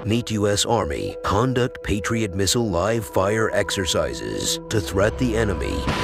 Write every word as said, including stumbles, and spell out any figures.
Meet U S Army. Conduct Patriot missile live fire exercises to threat the enemy.